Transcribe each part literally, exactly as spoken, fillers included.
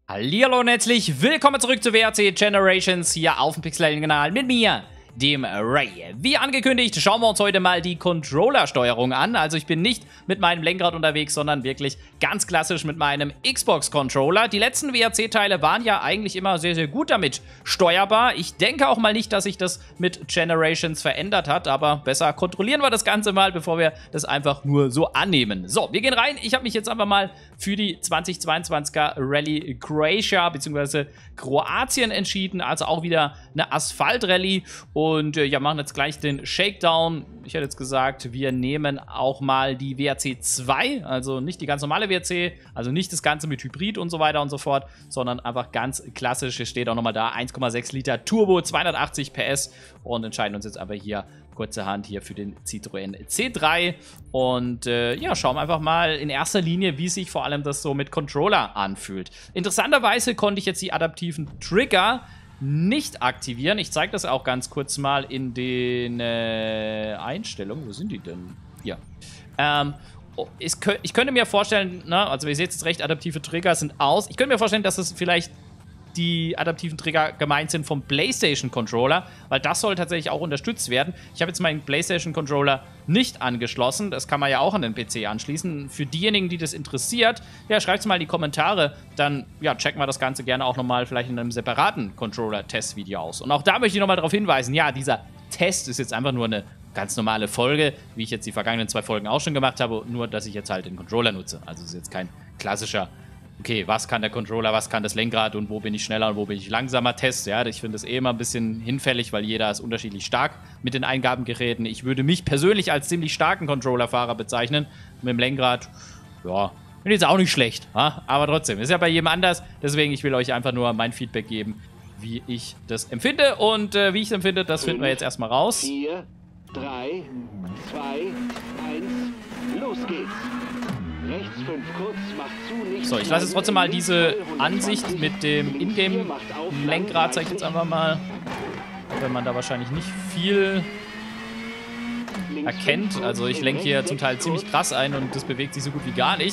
Hallihallo und herzlich willkommen zurück zu W R C Generations hier auf dem Pixel-Kanal mit mir, dem Ray. Wie angekündigt, schauen wir uns heute mal die Controller-Steuerung an. Also ich bin nicht mit meinem Lenkrad unterwegs, sondern wirklich ganz klassisch mit meinem Xbox-Controller. Die letzten W R C-Teile waren ja eigentlich immer sehr, sehr gut damit steuerbar. Ich denke auch mal nicht, dass sich das mit Generations verändert hat, aber besser kontrollieren wir das Ganze mal, bevor wir das einfach nur so annehmen. So, wir gehen rein. Ich habe mich jetzt einfach mal für die zweitausendzweiundzwanziger Rallye Croatia bzw. Kroatien entschieden. Also auch wieder eine Asphalt-Rallye. Und äh, ja, machen jetzt gleich den Shakedown. Ich hätte jetzt gesagt, wir nehmen auch mal die W R C zwei, also nicht die ganz normale W R C, also nicht das Ganze mit Hybrid und so weiter und so fort, sondern einfach ganz klassisch. Hier steht auch nochmal da, eins Komma sechs Liter Turbo, zweihundertachtzig P S und entscheiden uns jetzt einfach hier kurzerhand hier für den Citroën C drei. Und äh, ja, schauen wir einfach mal in erster Linie, wie sich vor allem das so mit Controller anfühlt. Interessanterweise konnte ich jetzt die adaptiven Trigger nicht aktivieren. Ich zeige das auch ganz kurz mal in den äh, Einstellungen. Wo sind die denn? Hier. Ähm, oh, ich, ich könnte mir vorstellen, ne, also ihr seht jetzt recht, adaptive Trigger sind aus. Ich könnte mir vorstellen, dass es vielleicht die adaptiven Trigger gemeint sind vom PlayStation-Controller, weil das soll tatsächlich auch unterstützt werden. Ich habe jetzt meinen PlayStation-Controller nicht angeschlossen. Das kann man ja auch an den P C anschließen. Für diejenigen, die das interessiert, ja, schreibt es mal in die Kommentare. Dann ja, checken wir das Ganze gerne auch nochmal vielleicht in einem separaten Controller-Test-Video aus. Und auch da möchte ich nochmal darauf hinweisen, ja, dieser Test ist jetzt einfach nur eine ganz normale Folge, wie ich jetzt die vergangenen zwei Folgen auch schon gemacht habe, nur dass ich jetzt halt den Controller nutze. Also es ist jetzt kein klassischer okay, was kann der Controller, was kann das Lenkrad und wo bin ich schneller und wo bin ich langsamer Test. Ja, ich finde das eh immer ein bisschen hinfällig, weil jeder ist unterschiedlich stark mit den Eingabengeräten. Ich würde mich persönlich als ziemlich starken Controllerfahrer bezeichnen. Mit dem Lenkrad, ja, bin jetzt auch nicht schlecht. Ja? Aber trotzdem, ist ja bei jedem anders. Deswegen, ich will euch einfach nur mein Feedback geben, wie ich das empfinde. Und äh, wie ich es empfinde, das finden wir jetzt erstmal raus. vier, drei, zwei, eins, los geht's. Rechts fünf kurz, macht zu, nicht so, ich lasse jetzt trotzdem mal diese Ansicht mit dem Ingame-Lenkrad, zeige ich jetzt einfach mal. Wenn man da wahrscheinlich nicht viel erkennt. Also ich lenke hier zum Teil ziemlich krass ein und das bewegt sich so gut wie gar nicht.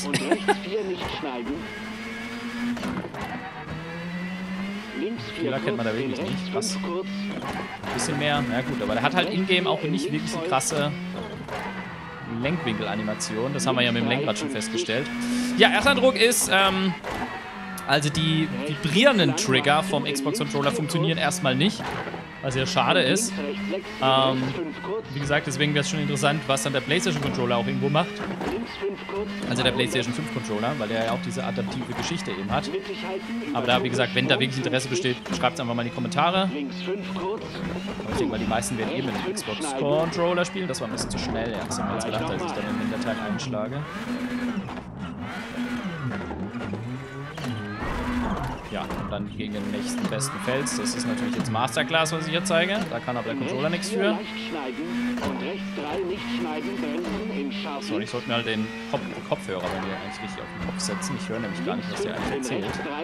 Fehler kennt man da wirklich nicht. Krass. Ein bisschen mehr, na gut, aber der hat halt Ingame auch nicht wirklich so krasse Lenkwinkelanimation. Das haben wir ja mit dem Lenkrad schon festgestellt. Ja, erster Eindruck ist, ähm, also die vibrierenden Trigger vom Xbox-Controller funktionieren erstmal nicht, was ja schade ist. Ähm, wie gesagt, deswegen wäre es schon interessant, was dann der PlayStation-Controller auch irgendwo macht. Also der PlayStation fünf Controller, weil der ja auch diese adaptive Geschichte eben hat. Aber da, wie gesagt, wenn da wirklich Interesse besteht, schreibt es einfach mal in die Kommentare. Aber ich denke mal, die meisten werden eben mit dem Xbox-Controller spielen. Das war ein bisschen zu schnell, ja. Das haben wir jetzt gedacht, als ich dann in den Dateien einschlage. Ja, und dann gegen den nächsten besten Fels. Das ist natürlich jetzt Masterclass, was ich hier zeige. Da kann aber der Controller nichts für. So, ich sollte mir halt den Kopf Kopfhörer bei mir eigentlich richtig auf den Kopf setzen. Ich höre nämlich gar nicht, was der eigentlich erzählt.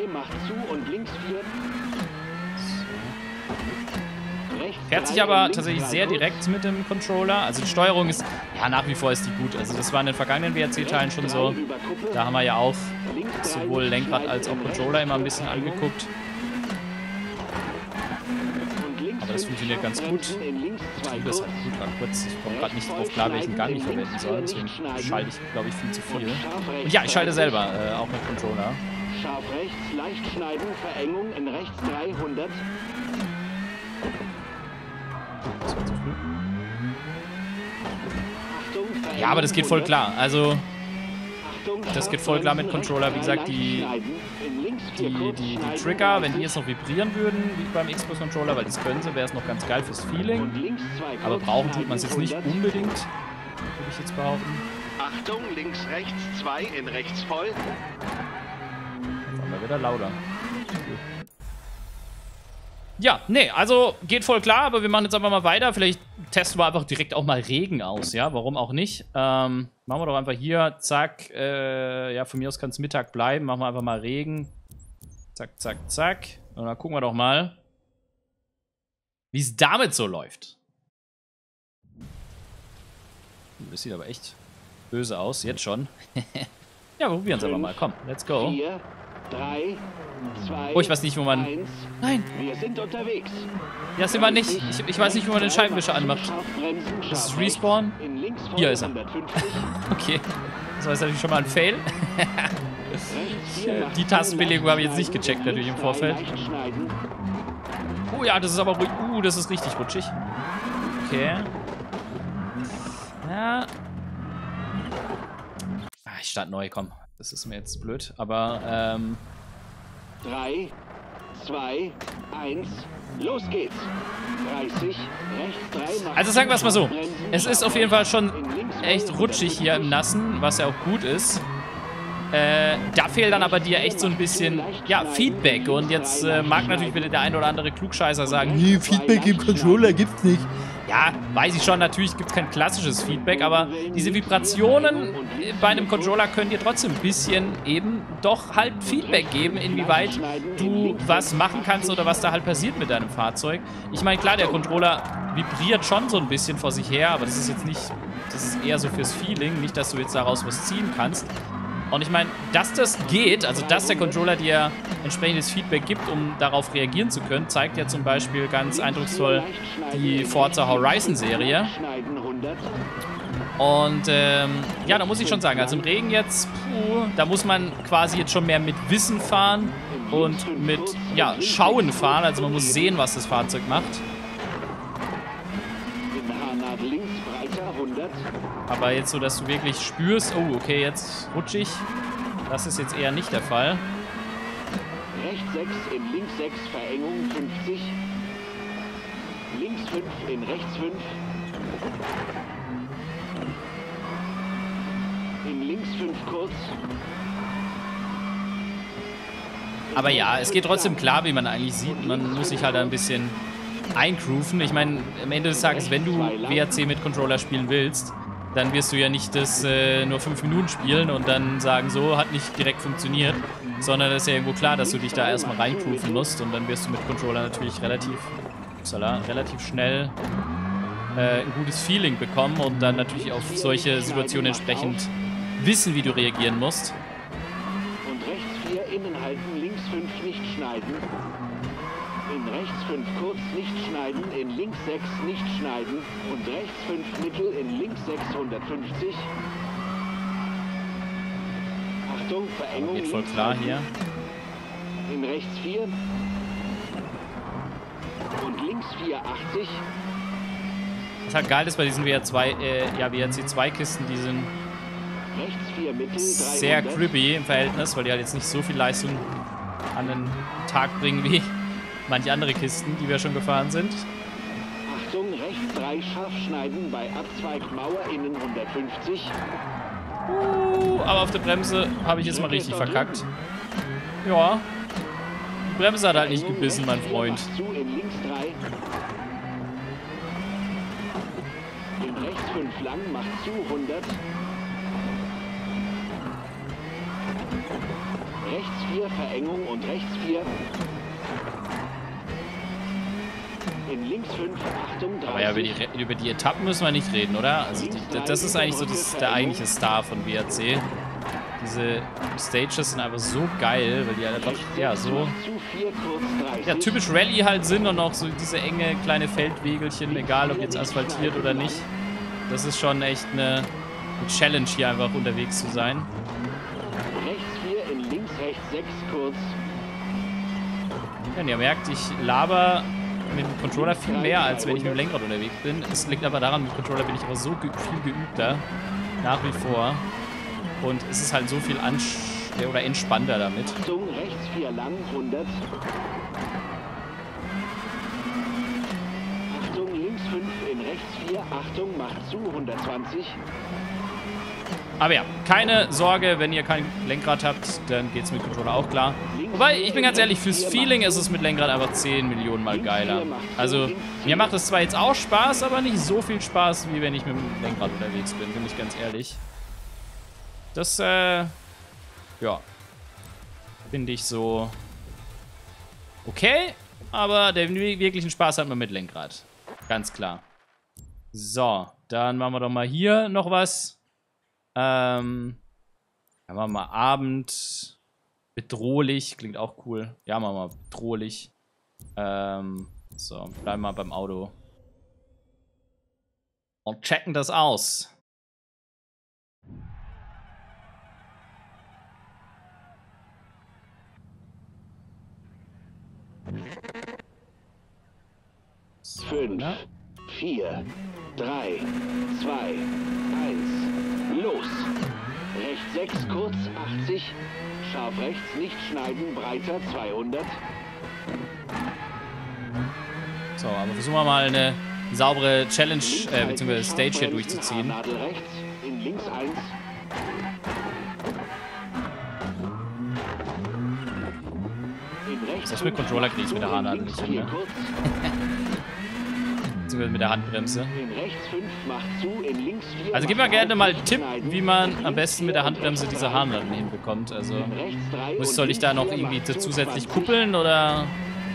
Fährt sich aber tatsächlich sehr direkt mit dem Controller. Also die Steuerung ist, ja, nach wie vor ist die gut. Also das war in den vergangenen W R C-Teilen schon so. Da haben wir ja auch sowohl Lenkrad als auch Controller immer ein bisschen angeguckt. Aber das funktioniert ganz gut. Ich tue das halt gut an kurz. Ich komme gerade nicht drauf klar, welchen Gang ich verwenden soll. Deswegen schalte ich, glaube ich, viel zu viel. Und ja, ich schalte selber, äh, auch mit Controller. Scharf rechts, leicht schneiden, Verengung in rechts dreihundert. Das war zu früh. Ja, aber das geht voll klar. Also, das geht voll klar mit Controller. Wie gesagt, die, die, die, die Trigger, wenn die jetzt noch vibrieren würden, wie beim Xbox-Controller, weil das können sie, wäre es noch ganz geil fürs Feeling. Aber brauchen tut man es jetzt nicht unbedingt, würde ich jetzt behaupten. Achtung, links, rechts, zwei in rechts voll. Jetzt haben wir wieder lauter. Ja, nee, also geht voll klar, aber wir machen jetzt einfach mal weiter. Vielleicht testen wir einfach direkt auch mal Regen aus, ja, warum auch nicht. Ähm, machen wir doch einfach hier, zack, äh, ja, von mir aus kann es Mittag bleiben. Machen wir einfach mal Regen. Zack, zack, zack. Und dann gucken wir doch mal, wie es damit so läuft. Das sieht aber echt böse aus, jetzt schon. Ja, wir probieren es einfach mal. Komm, let's go. vier, drei, zwei, Oh, ich weiß nicht, wo man... eins. Nein, Wir sind unterwegs. ja, sind wir nicht. Ich, ich weiß nicht, wo man den Scheibenwischer anmacht. Das ist Respawn. Hier ist er. Okay. Das war jetzt natürlich schon mal ein Fail. Die Tastenbelegung habe ich jetzt nicht gecheckt, natürlich im Vorfeld. Oh ja, das ist aber ruhig. Uh, das ist richtig rutschig. Okay. Ja. Ah, ich starte neu, komm. Das ist mir jetzt blöd, aber, ähm... drei, zwei, eins, los geht's. dreißig, rechts drei. Also sagen wir es mal so. Es ist auf jeden Fall schon echt rutschig hier im Nassen, was ja auch gut ist. Äh, da fehlt dann aber dir echt so ein bisschen, ja, Feedback. Und jetzt äh, mag natürlich wieder der ein oder andere Klugscheißer sagen, nee, Feedback im Controller gibt's nicht. Ja, weiß ich schon, natürlich gibt es kein klassisches Feedback, aber diese Vibrationen bei einem Controller können dir trotzdem ein bisschen eben doch halt Feedback geben, inwieweit du was machen kannst oder was da halt passiert mit deinem Fahrzeug. Ich meine, klar, der Controller vibriert schon so ein bisschen vor sich her, aber das ist jetzt nicht, das ist eher so fürs Feeling, nicht, dass du jetzt daraus was ziehen kannst. Und ich meine, dass das geht, also dass der Controller dir entsprechendes Feedback gibt, um darauf reagieren zu können, zeigt ja zum Beispiel ganz eindrucksvoll die Forza Horizon Serie. Und ähm, ja, da muss ich schon sagen, also im Regen jetzt, puh, da muss man quasi jetzt schon mehr mit Wissen fahren und mit, ja, Schauen fahren. Also man muss sehen, was das Fahrzeug macht. Aber jetzt so, dass du wirklich spürst, oh, okay, jetzt rutschig. Das ist jetzt eher nicht der Fall. Rechts sechs, in links sechs, Verengung fünfzig. Links fünf, in rechts fünf. In links fünf kurz. Aber ja, es geht trotzdem klar, wie man eigentlich sieht. Man muss sich halt ein bisschen eingrooven. Ich meine, am Ende des Tages, wenn du W R C mit Controller spielen willst, dann wirst du ja nicht das äh, nur fünf Minuten spielen und dann sagen, so, hat nicht direkt funktioniert, sondern es ist ja irgendwo klar, dass du dich da erstmal reingrooven musst und dann wirst du mit Controller natürlich relativ, upsala, relativ schnell äh, ein gutes Feeling bekommen und dann natürlich auf solche Situationen entsprechend wissen, wie du reagieren musst. Und rechts vier, innen halten, links fünf, nicht schneiden. In rechts fünf kurz, nicht schneiden. In links sechs, nicht schneiden. Und rechts fünf mittel, in links sechs, hundertfünfzig. Achtung, Verengung. Geht voll klar hier. In rechts vier. Und links vier, achtzig. Was halt geil ist bei diesen W R zwei, äh, ja, W R C zwei Kisten, die sind rechts vier mittel, sehr creepy im Verhältnis, weil die halt jetzt nicht so viel Leistung an den Tag bringen wie manche andere Kisten, die wir schon gefahren sind. Achtung, rechts drei, scharf schneiden bei Abzweig Mauer innen hundertfünfzig. Uh, aber auf der Bremse habe ich jetzt mal richtig verkackt. Ja. Die Bremse hat halt nicht gebissen, mein Freund. Zu, in links drei. In rechts fünf lang, macht zu, hundert. Rechts vier, Verengung und rechts vier. In links fünf, Achtung, dreißig. Aber ja, über die, über die Etappen müssen wir nicht reden, oder? Also die, das ist eigentlich so das, der eigentliche Star von W R C. Diese Stages sind einfach so geil, weil die halt einfach, ja, so ja, typisch Rallye halt sind und auch so diese enge kleine Feldwegelchen, egal ob jetzt asphaltiert oder nicht. Das ist schon echt eine, eine Challenge, hier einfach unterwegs zu sein. Rechts vier, in links rechts sechs, kurz. Ja, und ihr merkt, ich laber mit dem Controller viel mehr, als wenn ich mit dem Lenkrad unterwegs bin. Es liegt aber daran, mit dem Controller bin ich aber so ge viel geübter, nach wie vor. Und es ist halt so viel ansch oder entspannter damit. Achtung, rechts vier lang, hundert. Achtung, links fünf, in rechts vier, Achtung, macht zu, hundertzwanzig. Aber ja, keine Sorge, wenn ihr kein Lenkrad habt, dann geht es mit Controller auch klar. Wobei, ich bin ganz ehrlich, fürs Feeling ist es mit Lenkrad einfach zehn Millionen Mal geiler. Also, mir macht es zwar jetzt auch Spaß, aber nicht so viel Spaß, wie wenn ich mit dem Lenkrad unterwegs bin, bin ich ganz ehrlich. Das, äh, ja, finde ich so okay, aber den wirklichen Spaß hat man mit Lenkrad. Ganz klar. So, dann machen wir doch mal hier noch was. Ähm, dann machen wir mal Abend. Bedrohlich, klingt auch cool. Ja, machen wir mal bedrohlich. Ähm, so, bleiben wir beim Auto. Und checken das aus. Fünf, vier, drei, zwei, eins, los. Rechts sechs, kurz achtzig. Scharf rechts, nicht schneiden, breiter zweihundert. So, aber versuchen wir mal eine saubere Challenge, äh, beziehungsweise Stage hier durchzuziehen. Nadel rechts, in links eins. In rechts Das mit Controller kriege ich mit der Haarnadel nicht hin, ne? Beziehungsweise mit der Handbremse. In rechts fünf, macht zu, in links vier. Also gib mir gerne mal einen Tipp, wie man am besten mit der Handbremse diese Haarnadeln hinbekommt. Also, muss, soll ich da noch irgendwie zusätzlich kuppeln oder...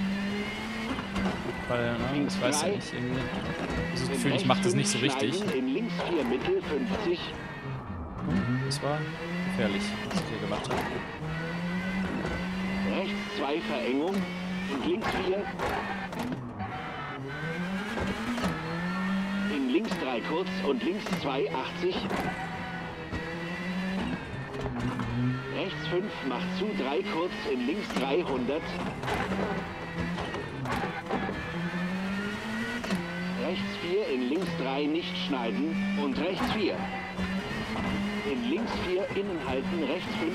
Weil, ne, ich weiß ja nicht, irgendwie... Ich habe das Gefühl, ich mache das nicht so richtig. In links vier, Mittel fünfzig. Das war gefährlich, was ich hier gemacht habe. Rechts zwei Verengung und links vier. In links drei kurz und links zwei achtzig. Rechts fünf macht zu, drei kurz, in links dreihundert. Rechts vier, in links drei nicht schneiden und rechts vier. In links vier innen halten, rechts fünf.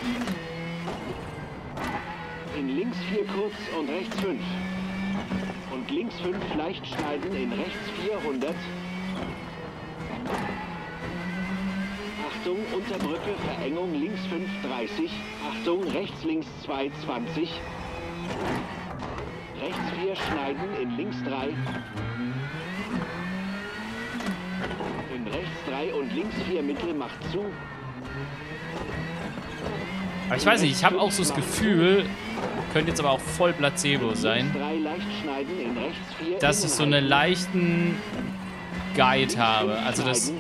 In links vier kurz und rechts fünf. Und links fünf leicht schneiden, in rechts vierhundert. Achtung, Unterbrücke, Verengung, links fünf dreißig. Achtung, rechts links zwei zwanzig. Rechts vier schneiden, in links drei. In rechts drei und links vier Mittel macht zu. Aber ich weiß nicht, ich habe auch so das Gefühl, könnte jetzt aber auch voll Placebo sein, dass ich so einen leichten Guide habe. Also dass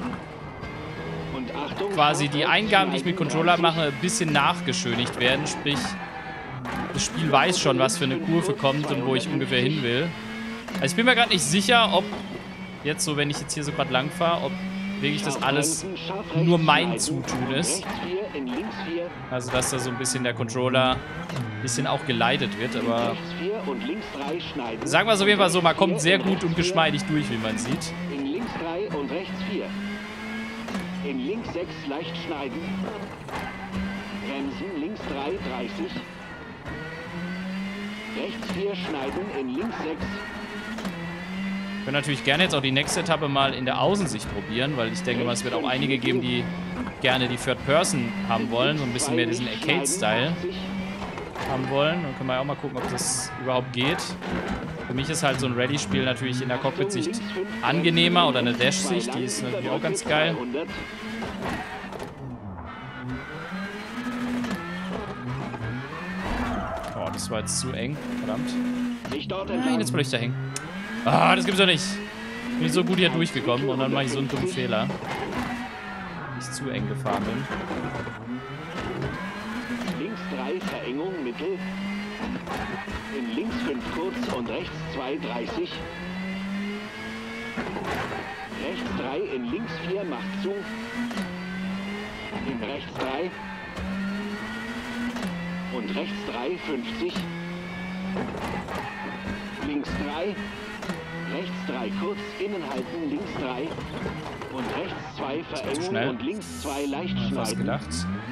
quasi die Eingaben, die ich mit Controller mache, ein bisschen nachgeschönigt werden. Sprich, das Spiel weiß schon, was für eine Kurve kommt und wo ich ungefähr hin will. Also ich bin mir gerade nicht sicher, ob jetzt so, wenn ich jetzt hier so gerade lang fahre, ob wirklich das alles nur mein Zutun ist. Also dass da so ein bisschen der Controller ein bisschen auch geleitet wird, aber sagen wir es auf jeden Fall so, man kommt sehr gut und geschmeidig durch, wie man sieht. In links drei und rechts vier. In links sechs leicht schneiden. Bremsen, links drei dreißig. Rechts vier schneiden, in links sechs. Ich würde natürlich gerne jetzt auch die nächste Etappe mal in der Außensicht probieren, weil ich denke mal, es wird auch einige geben, die gerne die Third Person haben wollen, so ein bisschen mehr diesen Arcade-Style haben wollen. Dann können wir auch mal gucken, ob das überhaupt geht. Für mich ist halt so ein Rallye-Spiel natürlich in der Cockpit-Sicht angenehmer oder eine Dash-Sicht, die ist natürlich auch ganz geil. Oh, das war jetzt zu eng, verdammt. Nein, jetzt bleibe ich da hängen. Ah, das gibt's doch nicht. Bin ich so gut hier durchgekommen und dann mache ich so einen dummen Fehler. Dass ich zu eng gefahren bin. Links drei Verengung, Mittel. In links fünf kurz und rechts zwei dreißig. Rechts drei, in links vier macht zu. In rechts drei. Und rechts drei fünfzig. Links drei. Rechts drei kurz, innen halten, links drei. Und rechts zwei Verengung und links zwei leicht schneiden. Was gedacht.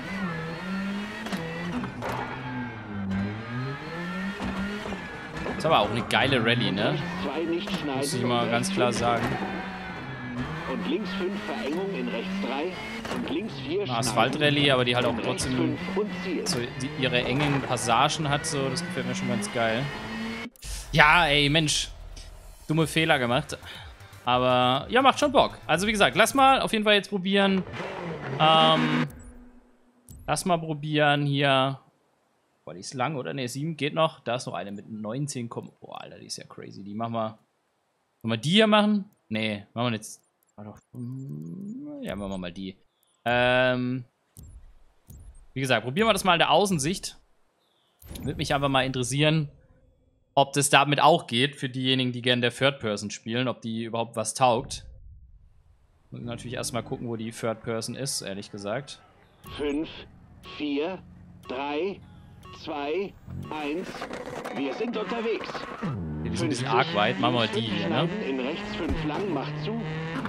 Ist aber auch eine geile Rallye, ne? Muss ich mal ganz klar sagen. Und links fünf Verengung in rechts drei und links vier Asphalt-Rallye, aber die halt auch trotzdem so die, ihre engen Passagen hat, so, das gefällt mir schon ganz geil. Ja, ey, Mensch. Dumme Fehler gemacht. Aber ja, macht schon Bock. Also wie gesagt, lass mal auf jeden Fall jetzt probieren. Ähm, lass mal probieren hier. Boah, die ist lang, oder? Ne, sieben geht noch. Da ist noch eine mit neunzehn. Boah, Alter, die ist ja crazy. Die machen wir. Wollen wir die hier machen? Nee, machen wir jetzt. Ja, machen wir mal die. Ähm, wie gesagt, probieren wir das mal in der Außensicht. Würde mich einfach mal interessieren, ob das damit auch geht, für diejenigen, die gerne der Third Person spielen, ob die überhaupt was taugt. Muss natürlich erstmal gucken, wo die Third Person ist, ehrlich gesagt. fünf, vier, drei, zwei, eins. Wir sind unterwegs. Die sind ein bisschen arg weit. Machen wir mal die hier, ne? In rechts fünf lang, macht zu.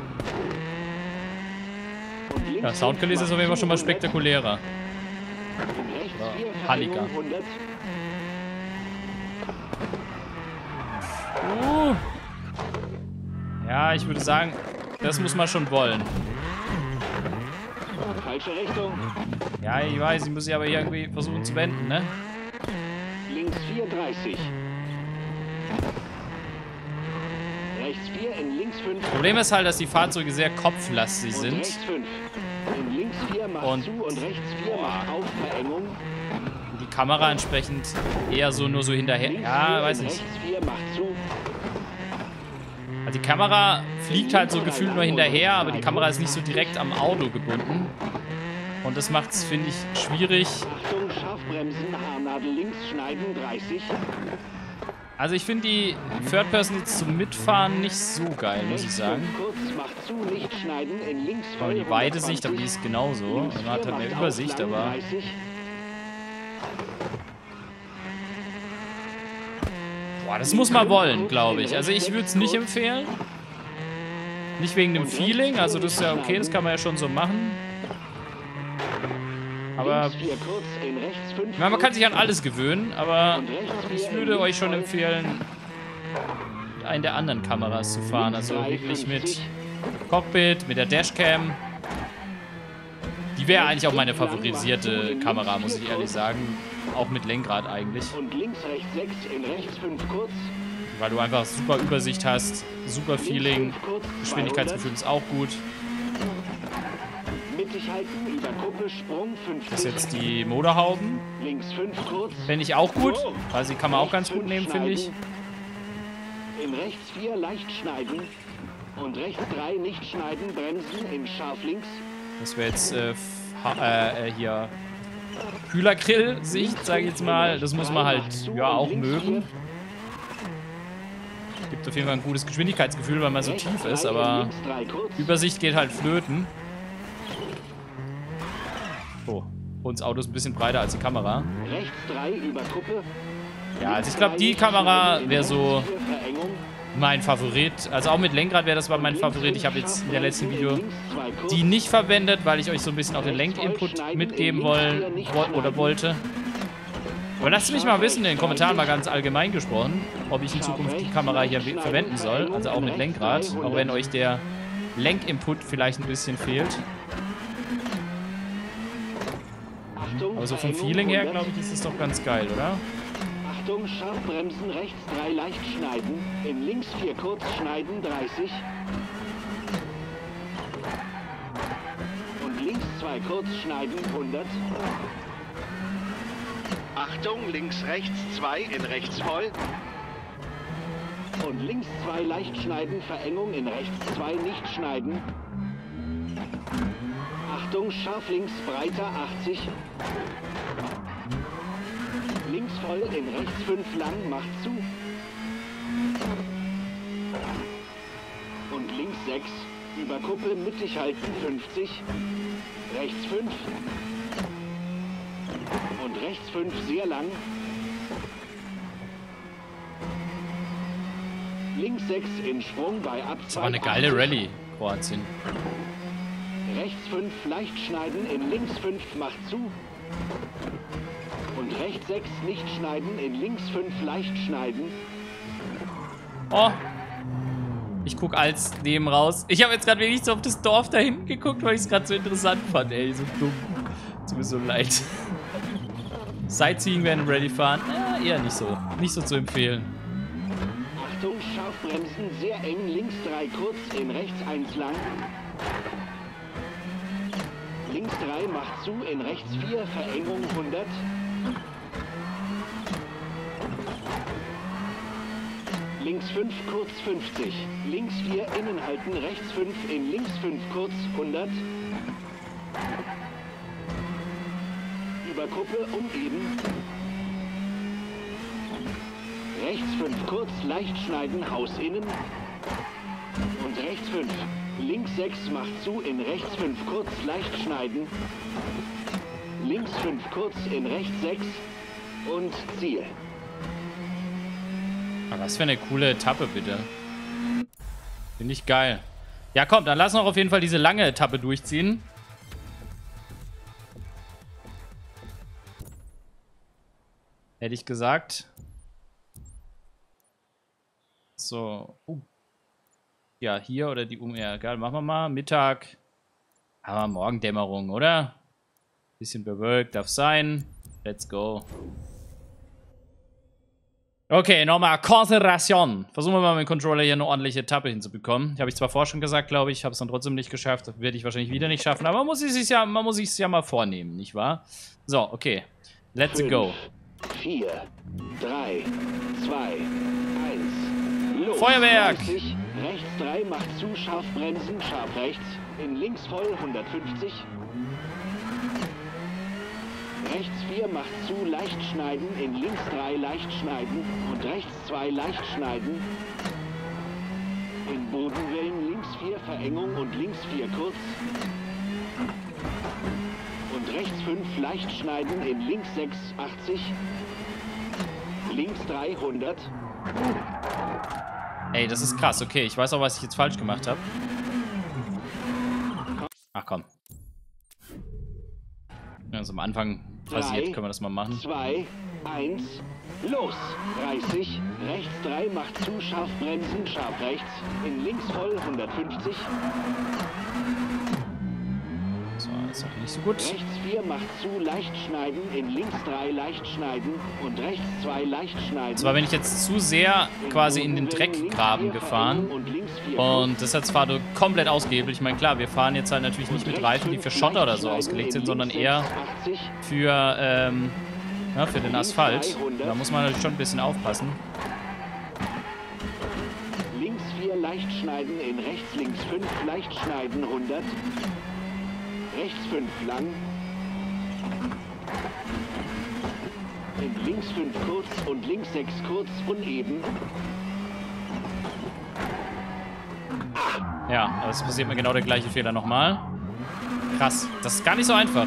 Ja, Soundkulisse ist auf jeden Fall schon mal spektakulärer. Ja, Halliger. Uh. Ja, ich würde sagen, das muss man schon wollen. Falsche Richtung. Ja, ich weiß, ich muss sie aber irgendwie versuchen zu wenden, ne? Links vier, dreißig. Rechts vier, in links fünf. Problem ist halt, dass die Fahrzeuge sehr kopflastig sind. Rechts fünf. In links vier macht Und zu und rechts vier macht auf Verengung. Die Kamera entsprechend eher so nur so hinterher. Links Ja, vier, weiß in nicht. Rechts vier macht zu. Also die Kamera fliegt halt so gefühlt nur hinterher, aber die Kamera ist nicht so direkt am Auto gebunden. Und das macht es, finde ich, schwierig. Achtung, Scharfbremsen, Haarnadel links schneiden, dreißig. Also ich finde die Third Person jetzt zum Mitfahren nicht so geil, muss ich sagen. Kurz, macht zu, nicht schneiden, in links Aber voll, die beide Sicht, aber die ist genauso. Man hat halt mehr Übersicht, aber... Boah, das muss man wollen, glaube ich. Also ich würde es nicht empfehlen. Nicht wegen dem Feeling, also das ist ja okay, das kann man ja schon so machen. Aber ja, man kann sich an alles gewöhnen, aber ich würde euch schon empfehlen, einen der anderen Kameras zu fahren. Also wirklich mit Cockpit, mit der Dashcam. Die wäre eigentlich auch meine favorisierte Kamera, muss ich ehrlich sagen. Auch mit Lenkrad eigentlich. Und links, rechts sechs, in rechts fünf kurz. Weil du einfach super Übersicht hast, super Feeling, Geschwindigkeitsgefühl ist auch gut. Mittig halten, über Kuppe, Sprung, fünf. Das ist jetzt die Motorhauben. Links fünf kurz. Fände ich auch gut, weil sie kann man auch ganz gut nehmen, finde ich. In rechts vier leicht schneiden. Und rechts drei nicht schneiden, bremsen in scharf links. Das wäre jetzt äh, äh, hier Kühlergrill-Sicht, sage ich jetzt mal. Das muss man halt ja auch mögen. Gibt auf jeden Fall ein gutes Geschwindigkeitsgefühl, weil man so tief ist, aber Übersicht geht halt flöten. Oh, und das Auto ist ein bisschen breiter als die Kamera. Rechts drei über Kuppe. Ja, also ich glaube, die Kamera wäre so mein Favorit. Also auch mit Lenkrad wäre das mal mein Favorit. Ich habe jetzt in der letzten Video die nicht verwendet, weil ich euch so ein bisschen auch den Lenkinput mitgeben wollen oder wollte. Aber lasst mich mal wissen in den Kommentaren mal ganz allgemein gesprochen, ob ich in Zukunft die Kamera hier verwenden soll. Also auch mit Lenkrad, auch wenn euch der Lenkinput vielleicht ein bisschen fehlt. Aber so vom Feeling her, glaube ich, ist es doch ganz geil, oder? Achtung, Scharfbremsen, rechts drei leicht schneiden, in links vier kurz schneiden, dreißig. Und links zwei kurz schneiden, hundert. Achtung, links rechts zwei, in rechts voll. Und links zwei leicht schneiden, Verengung, in rechts zwei nicht schneiden. Achtung, scharf links breiter, achtzig. Links voll, in rechts fünf lang, macht zu. Und links sechs, über Kuppe mittig halten, fünfzig. Rechts fünf. Und rechts fünf sehr lang. Links sechs in Sprung bei Abzweig. Das war eine geile Rallye, Kroatien. Rechts fünf leicht schneiden, in links fünf macht zu. Und rechts sechs nicht schneiden, in links fünf leicht schneiden. Oh. Ich guck als neben raus. Ich habe jetzt gerade wirklich so auf das Dorf da hinten geguckt, weil ich es gerade so interessant fand, ey. So dumm. Tut mir so leid. Sightseeing während dem Rallye fahren, äh, eher nicht so. Nicht so zu empfehlen. Achtung, Scharfbremsen, sehr eng, links drei kurz, in rechts eins lang. Links drei macht zu, in rechts vier, Verengung hundert. Links fünf, kurz fünfzig. Links vier, innen halten, rechts fünf, in links fünf, kurz hundert. Über Kuppe, umgeben. Rechts fünf kurz, leicht schneiden, Haus innen. Und rechts fünf. Links sechs macht zu, in rechts fünf kurz, leicht schneiden. Links fünf kurz, in rechts sechs. Und Ziel. Aber was für eine coole Etappe, bitte. Finde ich geil. Ja, komm, dann lass noch auf jeden Fall diese lange Etappe durchziehen. Hätte ich gesagt. So. Uh. Ja, hier oder die um. Ja, egal, machen wir mal. Mittag. Aber Morgendämmerung, oder? Bisschen bewölkt, darf sein. Let's go. Okay, nochmal Konzentration. Versuchen wir mal mit dem Controller hier eine ordentliche Etappe hinzubekommen. Habe ich zwar vorher schon gesagt, glaube ich, habe es dann trotzdem nicht geschafft. Das werde ich wahrscheinlich wieder nicht schaffen. Aber man muss es sich ja, man muss es ja mal vornehmen, nicht wahr? So, okay. Let's Fünf, go. vier, drei, zwei, eins. Los. Feuerwerk! dreißig, rechts drei macht zu, scharf bremsen, scharf rechts. In links voll, hundertfünfzig. Rechts vier macht zu, leicht schneiden, in links drei leicht schneiden und rechts zwei leicht schneiden. In Bodenwellen links vier Verengung und links vier kurz. Und rechts fünf leicht schneiden, in links sechs achtzig. Links drei hundert. Ey, das ist krass. Okay, ich weiß auch, was ich jetzt falsch gemacht habe. Ach komm. Also am Anfang passiert, können wir das mal machen. zwei, eins, los! dreißig, rechts drei macht zu, scharf bremsen, scharf rechts. In links voll, hundertfünfzig. So, das ist auch nicht so gut. Rechts vier macht zu, leicht schneiden, in links drei leicht schneiden und rechts zwei leicht schneiden. Zwar bin ich jetzt zu sehr quasi in den Dreckgraben gefahren und das hat das Fahrrad komplett ausgehebelt. Ich meine, klar, wir fahren jetzt halt natürlich nicht mit Reifen, die für Schotter oder so ausgelegt sind, sondern eher für, ähm, ja, für den Asphalt. Da muss man natürlich schon ein bisschen aufpassen. Links vier leicht schneiden, in rechts links fünf leicht schneiden, hundert. Rechts fünf lang. In links fünf kurz und links sechs kurz, uneben. Ja, aber es passiert mir genau der gleiche Fehler nochmal. Krass, das ist gar nicht so einfach.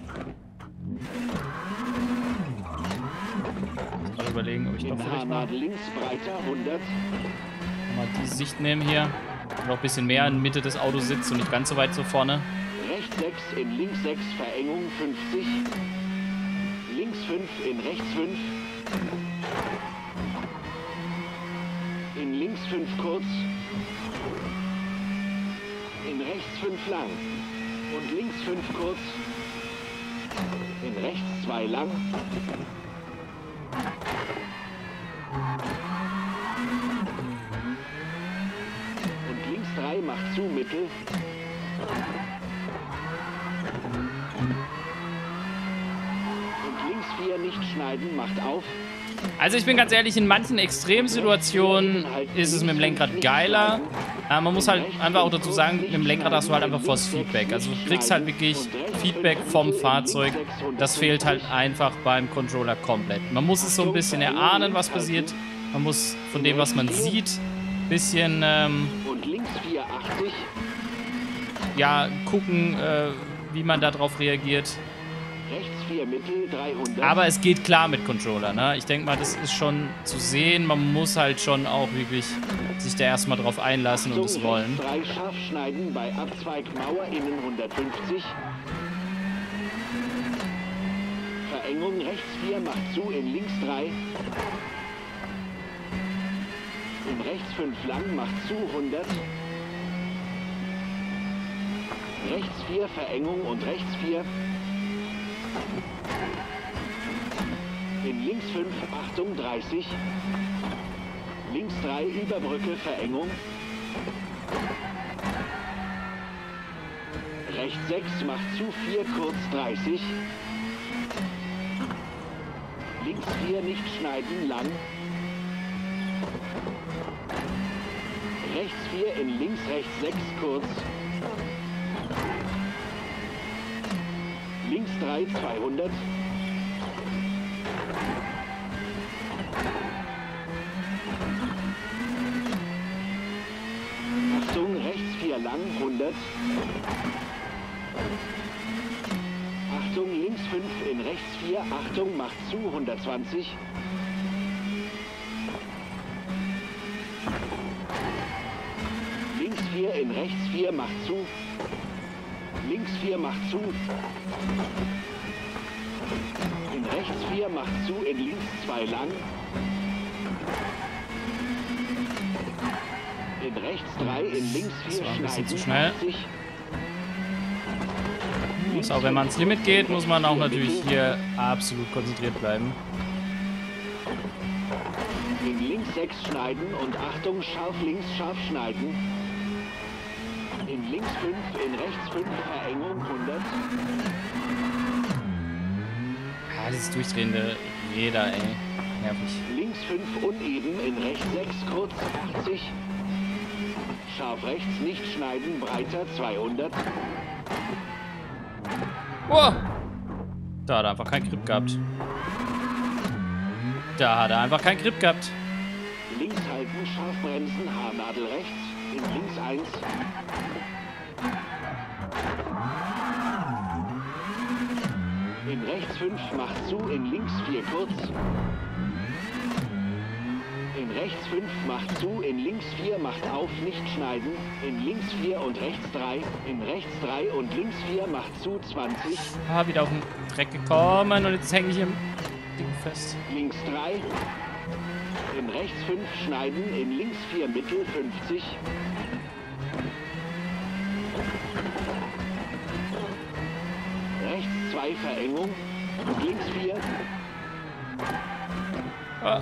Mal überlegen, ob ich doch vielleicht mal, links breiter, hundert. mal die Sicht nehmen hier. Noch ein bisschen mehr in der Mitte des Autos sitzt und nicht ganz so weit so vorne. Rechts sechs, in links sechs, Verengung fünfzig. Links fünf, in rechts fünf. In links fünf kurz. In rechts fünf lang. Und links fünf kurz. In rechts zwei lang. Und links drei macht zu, mittel. Und links vier nicht schneiden, macht auf. Also ich bin ganz ehrlich, in manchen Extremsituationen ist es mit dem Lenkrad geiler. Aber man muss halt einfach auch dazu sagen, mit dem Lenkrad hast du halt einfach volles Feedback. Also du kriegst halt wirklich Feedback vom Fahrzeug. Das fehlt halt einfach beim Controller komplett. Man muss es so ein bisschen erahnen, was passiert. Man muss von dem, was man sieht, ein bisschen ähm, Und links vier achtzig. ja, gucken, äh, wie man darauf reagiert. Rechts vier mittel, dreihundert. Aber es geht klar mit Controller, ne? Ich denke mal, das ist schon zu sehen. Man muss halt schon auch wirklich sich da erstmal drauf einlassen und es wollen. drei scharf schneiden bei Abzweig Mauer innen hundertfünfzig. Verengung rechts vier macht zu, in links drei. In rechts fünf lang macht zu, hundert. Rechts vier Verengung und rechts vier. In links fünf, Achtung, dreißig. Links drei, Überbrücke, Verengung. Rechts sechs, macht zu, vier, kurz, dreißig. Links vier, nicht schneiden, lang. Rechts vier, in links, rechts sechs, kurz. Links drei, zweihundert. vier lang, hundert. Achtung, links fünf, in rechts vier, Achtung, macht zu, hundertzwanzig. Links vier, in rechts vier, macht zu. Links vier, macht zu. In rechts vier, macht zu, in links zwei lang. In rechts drei, in links vier, Das war ein bisschen schneiden, zu schnell. achtzig. Muss auch, wenn man ins Limit geht, muss man auch natürlich hier absolut konzentriert bleiben. In links sechs schneiden und Achtung, scharf links, scharf schneiden. In links fünf, in rechts fünf, Verengung, hundert. Ah, dieses durchdrehende Räder, ey. Nervig. Links fünf, uneben, in rechts sechs, kurz, achtzig. Scharf rechts, nicht schneiden, breiter, zweihundert. Oh! Da hat er einfach keinen Grip gehabt. Da hat er einfach keinen Grip gehabt. Links halten, scharf bremsen, Haarnadel rechts, in links eins. In rechts fünf, macht zu, in links vier kurz. In rechts fünf, macht zu, in links vier, macht auf, nicht schneiden. In links vier und rechts drei. In rechts drei und links vier, macht zu, zwanzig. Ah, wieder auf den Dreck gekommen und jetzt hänge ich im Ding fest. Links drei. In rechts fünf, schneiden. In links vier, mittel, fünfzig. Rechts zwei, Verengung. Und links vier. Ah.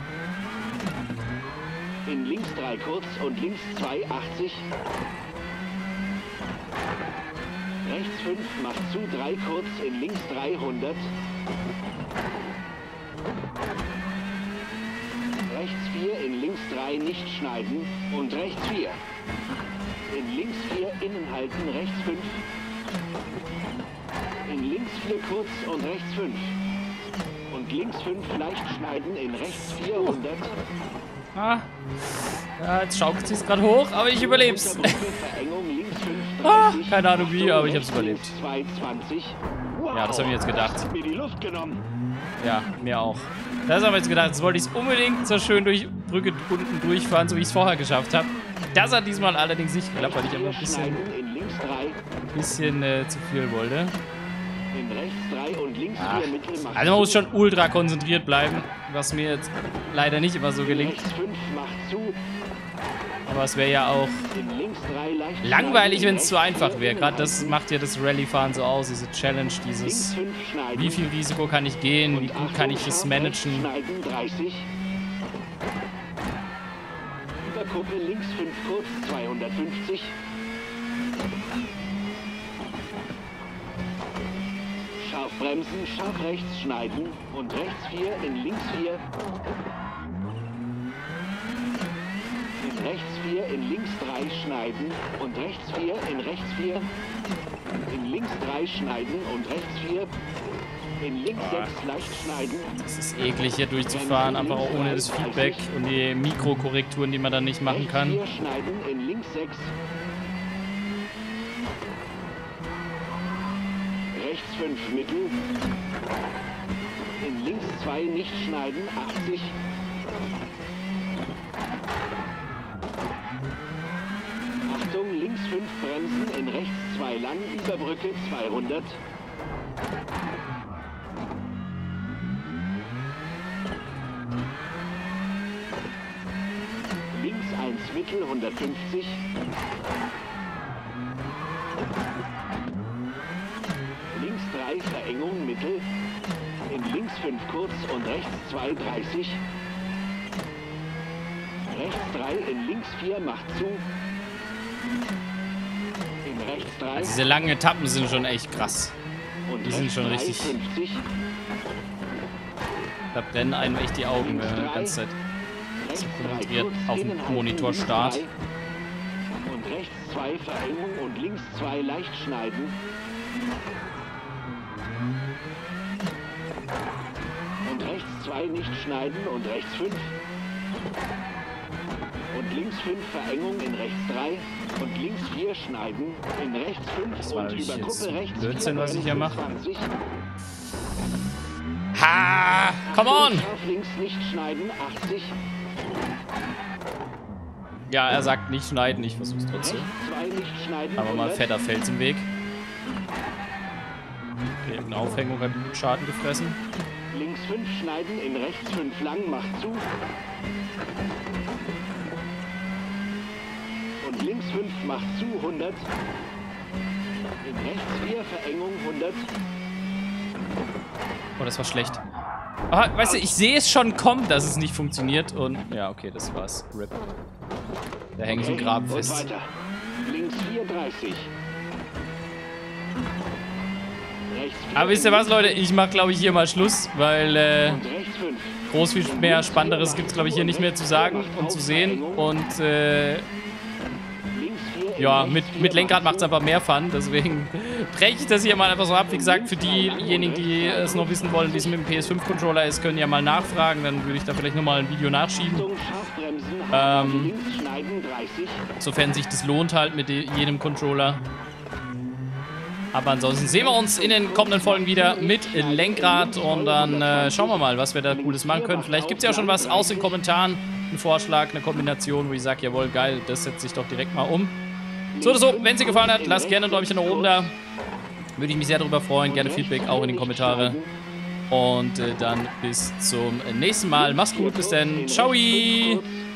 In links drei kurz und links zwei, achtzig. Rechts fünf, macht zu, drei kurz, in links drei, hundert. Rechts vier, in links drei, nicht schneiden. Und rechts vier. In links vier, innen halten, rechts fünf. In links vier kurz und rechts fünf. Und links fünf, leicht schneiden, in rechts vier, hundert. Ah. Ja, jetzt schaukelt sie es gerade hoch, aber ich überleb's. Verengung, links fünf, Ah, dreißig. keine Ahnung wie, aber ich hab's Rechts überlebt. zwei, zwanzig. Wow, Ja, das hab ich jetzt gedacht. das hat mir die Luft genommen. Ja, mir auch. Das haben wir jetzt gedacht. Jetzt wollte ich es unbedingt so schön durch Brücke unten durchfahren, so wie ich es vorher geschafft habe. Das hat diesmal allerdings nicht geklappt, weil ich einfach ein bisschen, Schneiden, in links drei, bisschen äh, zu viel wollte. in rechts drei und links Ach, vier, mittel, macht also man muss zu. schon ultra konzentriert bleiben, was mir jetzt leider nicht immer so gelingt. Rechts fünf, macht zu. Aber es wäre ja auch In links drei, leicht langweilig, schneiden, wenn es zu rechts einfach vier, wäre. innen Gerade das halten. macht ja das Rallye-Fahren so aus, diese Challenge, Links dieses fünf, schneiden. wie viel Risiko kann ich gehen, wie Und gut kann ich Achtung, das scharf rechts managen. Schneiden, dreißig. Überkuppe links fünf kurz, zweihundertfünfzig. Scharf bremsen, scharf rechts schneiden und rechts vier, in links vier. In rechts vier, in links drei schneiden und rechts vier, in rechts vier. In links drei schneiden und rechts vier. In links Ah. sechs leicht schneiden. Es ist eklig hier durchzufahren, einfach auch ohne das Feedback und die Mikrokorrekturen, die man dann nicht machen Rechts kann. vier schneiden, in links sechs. Rechts fünf mittel. In links zwei nicht schneiden, achtzig. Achtung, links fünf bremsen, in rechts zwei lang, Überbrücke zweihundert. Links eins mittel, hundertfünfzig. Links drei Verengung mittel. In links fünf kurz und rechts zwei, dreißig. Rechts drei, in links vier, macht zu. In rechts drei. Also diese langen Etappen sind schon echt krass. und die sind rechts schon drei, richtig- fünfzig. Da brennen einem echt die Augen, wenn man die ganze Zeit Rechts drei konzentriert kurz, auf dem innenhalten, Monitor links starrt. drei. Und rechts zwei Verengung und links zwei leicht schneiden. Und rechts zwei nicht schneiden und rechts fünf. Und links fünf Verengung in rechts drei. Und links vier schneiden, in rechts fünf und über Gruppe rechts Blödsinn, was ich hier mache. zwanzig. Ha! Come on! Auf links nicht schneiden, achtzig. Ja, er sagt nicht schneiden, ich versuch's trotzdem. Rechts zwei nicht schneiden, Aber mal hundert. fetter Fels im Weg. Okay, eine Aufhängung hat gut Schaden gefressen. Links fünf schneiden, in rechts fünf lang, macht zu. Und links fünf macht zu, hundert. In rechts vier Verengung, hundert. Oh, das war schlecht. Ah, weißt du, ich sehe es schon kommen, dass es nicht funktioniert. Und ja, okay, das war's. R I P. Da hänge ich im Graben Und fest. weiter. Links vier, dreißig. Rechts vier, Aber wisst ihr was, Leute? Ich mache, glaube ich, hier mal Schluss, weil äh, und rechts fünf. groß viel mehr Spannenderes gibt es, glaube ich, hier nicht mehr zu sagen und zu sehen. Und äh, Links vier, in ja, rechts mit, vier mit Lenkrad macht es macht einfach mehr Fun. Deswegen breche ich das hier mal einfach so ab. Wie gesagt, für diejenigen, die es noch wissen wollen, wie es mit dem P S fünf Controller ist, können ja mal nachfragen. Dann würde ich da vielleicht nochmal ein Video nachschieben. Achtung, Scharfbremsen, Ähm, links schneiden, dreißig. Sofern sich das lohnt halt mit jedem Controller. Aber ansonsten sehen wir uns in den kommenden Folgen wieder mit Lenkrad und dann äh, schauen wir mal, was wir da Cooles machen können. Vielleicht gibt es ja schon was aus den Kommentaren, einen Vorschlag, eine Kombination, wo ich sage, jawohl, geil, das setze ich doch direkt mal um. So oder so, wenn es dir gefallen hat, lasst gerne ein Däumchen nach oben da. Würde ich mich sehr darüber freuen. Gerne Feedback auch in den Kommentaren. Und äh, dann bis zum nächsten Mal. Mach's gut, bis dann. Ciao!